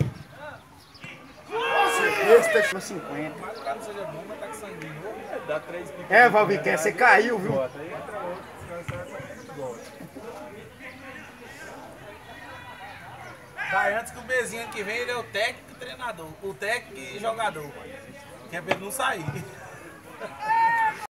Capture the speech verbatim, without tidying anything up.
Esse tá cinquenta. Mas o cara não seja bom, mas tá com sangue de novo. Dá três piques. É, Valbiquer, você caiu, viu? Vai antes que o Bezinho ano que vem, ele é o técnico e treinador. O técnico e jogador. Que é pra ele não sair.